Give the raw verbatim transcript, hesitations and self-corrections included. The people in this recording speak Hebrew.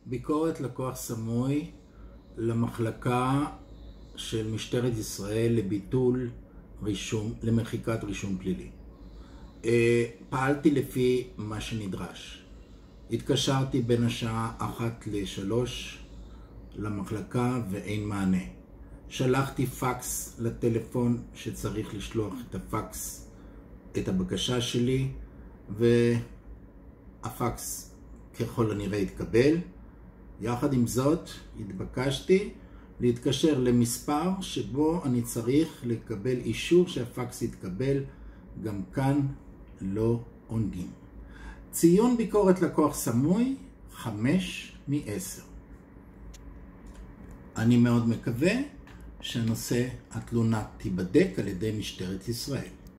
ביקורת לקוח סמוי למחלקה של משטרת ישראל לביטול רישום, למחיקת רישום פלילי. פעלתי לפי מה שנדרש. התקשרתי בין השעה אחת לשלוש למחלקה ואין מענה. שלחתי פקס לטלפון שצריך לשלוח את הפקס, את הבקשה שלי, והפקס ככל הנראה התקבל. יחד עם זאת, התבקשתי להתקשר למספר שבו אני צריך לקבל אישור שהפקס יתקבל. גם כאן לא עונגים. ציון ביקורת לקוח סמוי, חמש מעשר. אני מאוד מקווה שנושא התלונה תיבדק על ידי משטרת ישראל.